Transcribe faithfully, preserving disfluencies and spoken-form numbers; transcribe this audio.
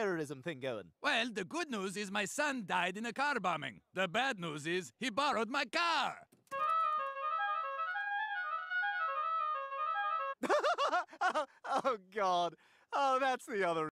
terrorism thing going? Well, the good news is my son died in a car bombing. The bad news is he borrowed my car. oh, oh, God. Oh, that's the other